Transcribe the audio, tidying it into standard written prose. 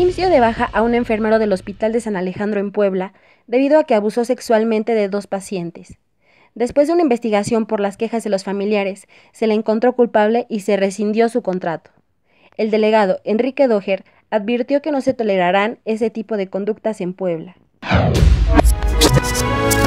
juicio de baja a un enfermero del Hospital de San Alejandro en Puebla debido a que abusó sexualmente de 2 pacientes. Después de una investigación por las quejas de los familiares, se le encontró culpable y se rescindió su contrato. El delegado Enrique Doher advirtió que no se tolerarán ese tipo de conductas en Puebla.